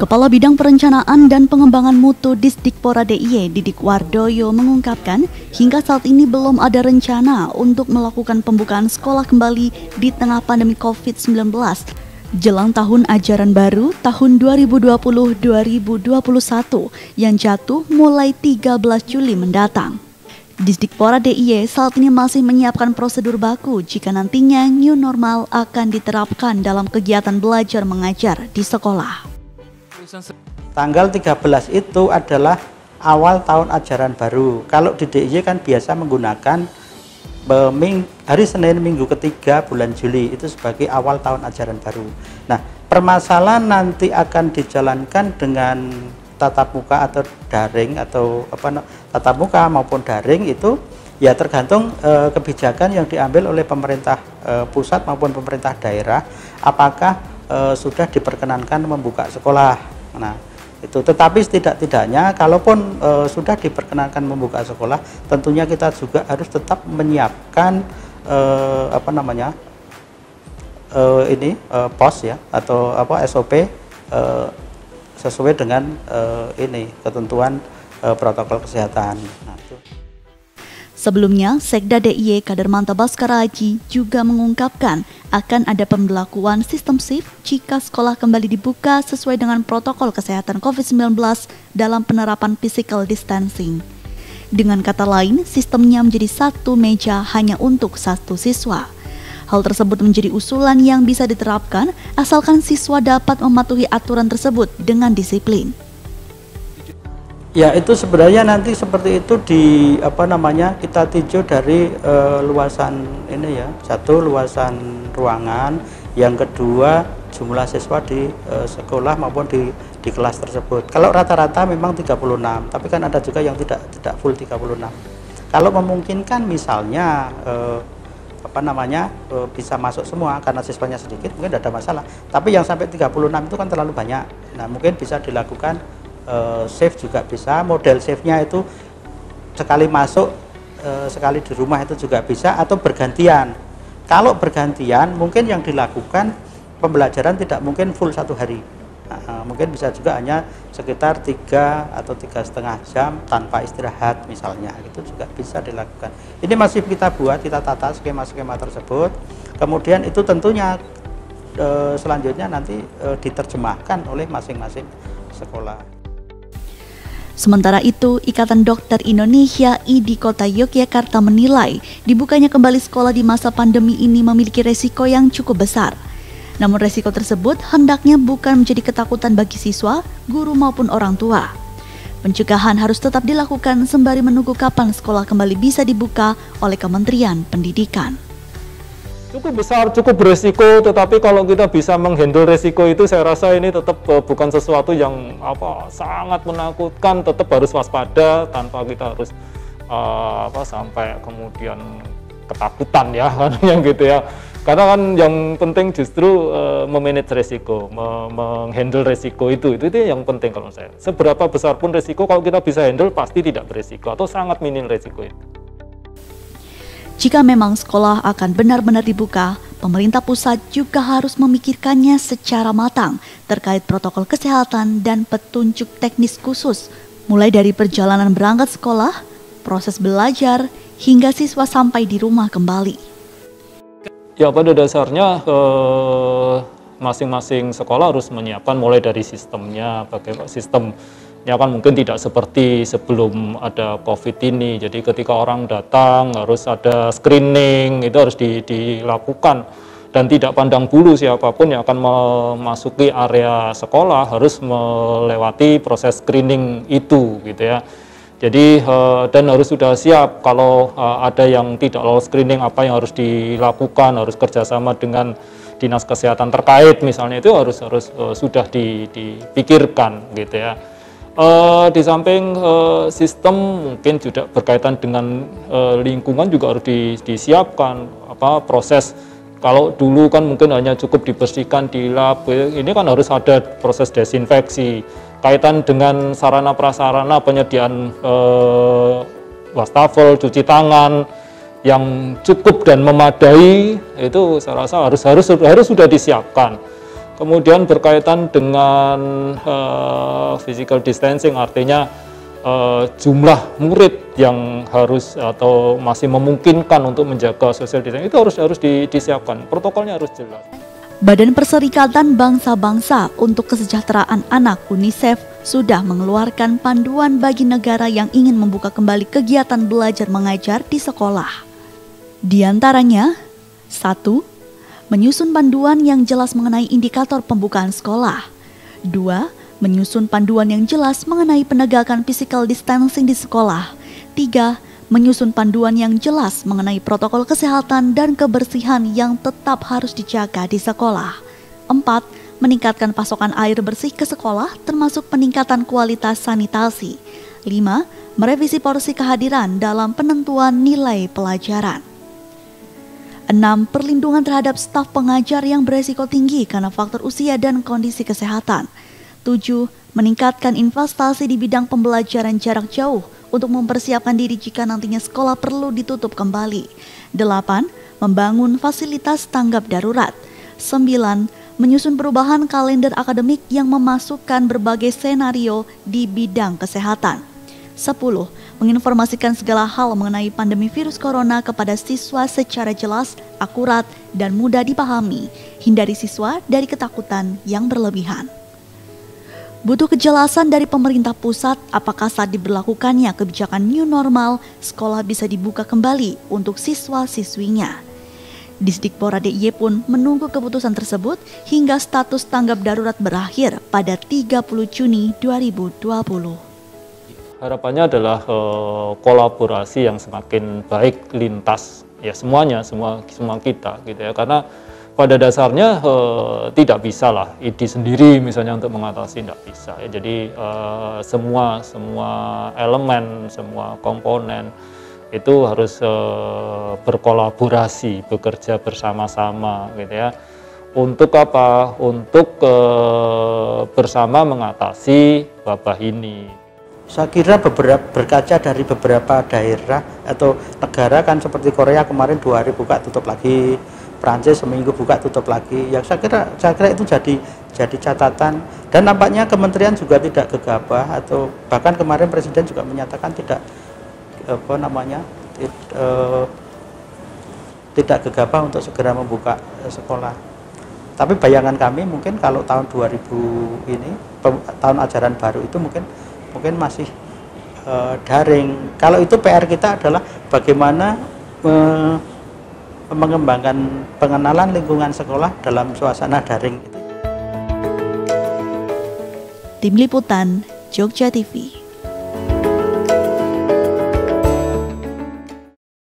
Kepala Bidang Perencanaan dan Pengembangan Mutu Disdikpora DIY, Didik Wardoyo mengungkapkan, hingga saat ini belum ada rencana untuk melakukan pembukaan sekolah kembali di tengah pandemi COVID-19 jelang tahun ajaran baru tahun 2020-2021 yang jatuh mulai 13 Juli mendatang. Disdikpora DIY saat ini masih menyiapkan prosedur baku jika nantinya new normal akan diterapkan dalam kegiatan belajar mengajar di sekolah. Tanggal 13 itu adalah awal tahun ajaran baru. Kalau di DIY kan biasa menggunakan hari Senin minggu ketiga bulan Juli itu sebagai awal tahun ajaran baru. Nah, permasalahan nanti akan dijalankan dengan tatap muka atau daring atau tatap muka maupun daring itu ya tergantung kebijakan yang diambil oleh pemerintah pusat maupun pemerintah daerah, apakah sudah diperkenankan membuka sekolah. Nah, itu tetapi setidak-tidaknya kalaupun sudah diperkenankan membuka sekolah, tentunya kita juga harus tetap menyiapkan pos ya atau SOP sesuai dengan ketentuan protokol kesehatan. Nah, itu. Sebelumnya, Sekda DIY Kadermanta Baskara Aji juga mengungkapkan akan ada pemberlakuan sistem shift jika sekolah kembali dibuka sesuai dengan protokol kesehatan COVID-19 dalam penerapan physical distancing. Dengan kata lain, sistemnya menjadi satu meja hanya untuk satu siswa. Hal tersebut menjadi usulan yang bisa diterapkan asalkan siswa dapat mematuhi aturan tersebut dengan disiplin. Ya, itu sebenarnya nanti seperti itu kita tinjau dari luasan ini ya. Satu, luasan ruangan, yang kedua jumlah siswa di sekolah maupun di kelas tersebut. Kalau rata-rata memang 36, tapi kan ada juga yang tidak full 36. Kalau memungkinkan misalnya bisa masuk semua karena siswanya sedikit, mungkin tidak ada masalah. Tapi yang sampai 36 itu kan terlalu banyak. Nah, mungkin bisa dilakukan shift juga bisa, model shiftnya itu sekali masuk, sekali di rumah itu juga bisa, atau bergantian. Kalau bergantian mungkin yang dilakukan pembelajaran tidak mungkin full 1 hari. Nah, mungkin bisa juga hanya sekitar 3 atau 3,5 jam tanpa istirahat misalnya, itu juga bisa dilakukan. Ini masih kita buat, kita tata skema-skema tersebut, kemudian itu tentunya selanjutnya nanti diterjemahkan oleh masing-masing sekolah. Sementara itu, Ikatan Dokter Indonesia (IDI) Kota Yogyakarta menilai dibukanya kembali sekolah di masa pandemi ini memiliki resiko yang cukup besar. Namun resiko tersebut hendaknya bukan menjadi ketakutan bagi siswa, guru maupun orang tua. Pencegahan harus tetap dilakukan sembari menunggu kapan sekolah kembali bisa dibuka oleh Kementerian Pendidikan. Cukup besar, cukup beresiko, tetapi kalau kita bisa menghandle resiko itu, saya rasa ini tetap bukan sesuatu yang sangat menakutkan. Tetap harus waspada tanpa kita harus sampai kemudian ketakutan ya, yang gitu ya. Karena kan yang penting justru memanage resiko, menghandle resiko itu yang penting kalau saya. Seberapa besar pun resiko, kalau kita bisa handle pasti tidak beresiko atau sangat minim resiko itu. Jika memang sekolah akan benar-benar dibuka, pemerintah pusat juga harus memikirkannya secara matang terkait protokol kesehatan dan petunjuk teknis khusus, mulai dari perjalanan berangkat sekolah, proses belajar, hingga siswa sampai di rumah kembali. Ya, pada dasarnya masing-masing sekolah harus menyiapkan mulai dari sistemnya, bagaimana sistemnya kan mungkin tidak seperti sebelum ada COVID ini. Jadi ketika orang datang harus ada screening, itu harus dilakukan. Dan tidak pandang bulu siapapun yang akan memasuki area sekolah harus melewati proses screening itu gitu ya. Jadi dan harus sudah siap kalau ada yang tidak lolos screening, apa yang harus dilakukan, harus kerjasama dengan dinas kesehatan terkait misalnya, itu harus sudah dipikirkan gitu ya. Di samping sistem mungkin juga berkaitan dengan lingkungan juga harus disiapkan proses. Kalau dulu kan mungkin hanya cukup dibersihkan di lab, ini kan harus ada proses desinfeksi. Kaitan dengan sarana prasarana penyediaan wastafel, cuci tangan yang cukup dan memadai, itu saya rasa harus sudah disiapkan. Kemudian berkaitan dengan physical distancing, artinya jumlah murid yang harus atau masih memungkinkan untuk menjaga social distancing itu harus disiapkan, protokolnya harus jelas. Badan Perserikatan Bangsa-Bangsa untuk Kesejahteraan Anak UNICEF sudah mengeluarkan panduan bagi negara yang ingin membuka kembali kegiatan belajar mengajar di sekolah. Di antaranya, 1. Menyusun panduan yang jelas mengenai indikator pembukaan sekolah. 2. Menyusun panduan yang jelas mengenai penegakan physical distancing di sekolah. 3. Menyusun panduan yang jelas mengenai protokol kesehatan dan kebersihan yang tetap harus dijaga di sekolah. 4. Meningkatkan pasokan air bersih ke sekolah termasuk peningkatan kualitas sanitasi. 5. Merevisi porsi kehadiran dalam penentuan nilai pelajaran. 6. Perlindungan terhadap staf pengajar yang beresiko tinggi karena faktor usia dan kondisi kesehatan. 7. Meningkatkan investasi di bidang pembelajaran jarak jauh untuk mempersiapkan diri jika nantinya sekolah perlu ditutup kembali. 8. Membangun fasilitas tanggap darurat. 9. Menyusun perubahan kalender akademik yang memasukkan berbagai senario di bidang kesehatan. 10. Menginformasikan segala hal mengenai pandemi virus corona kepada siswa secara jelas, akurat, dan mudah dipahami. Hindari siswa dari ketakutan yang berlebihan. Butuh kejelasan dari pemerintah pusat apakah saat diberlakukannya kebijakan new normal, sekolah bisa dibuka kembali untuk siswa-siswinya. Disdikpora DIY pun menunggu keputusan tersebut hingga status tanggap darurat berakhir pada 30 Juni 2020. Harapannya adalah kolaborasi yang semakin baik lintas ya semua kita gitu ya, karena pada dasarnya tidak bisa lah ID sendiri misalnya untuk mengatasi, tidak bisa ya. Jadi semua elemen, semua komponen itu harus berkolaborasi, bekerja bersama-sama gitu ya. Untuk apa? Untuk bersama mengatasi wabah ini. Saya kira berkaca dari beberapa daerah atau negara kan seperti Korea kemarin 2 hari buka tutup lagi, Prancis seminggu buka tutup lagi. Yang saya kira itu jadi catatan, dan nampaknya kementerian juga tidak gegabah, atau bahkan kemarin presiden juga menyatakan tidak gegabah untuk segera membuka sekolah. Tapi bayangan kami mungkin kalau tahun 2000 ini tahun ajaran baru itu mungkin masih daring. Kalau itu PR kita adalah bagaimana mengembangkan pengenalan lingkungan sekolah dalam suasana daring. Tim Liputan Jogja TV.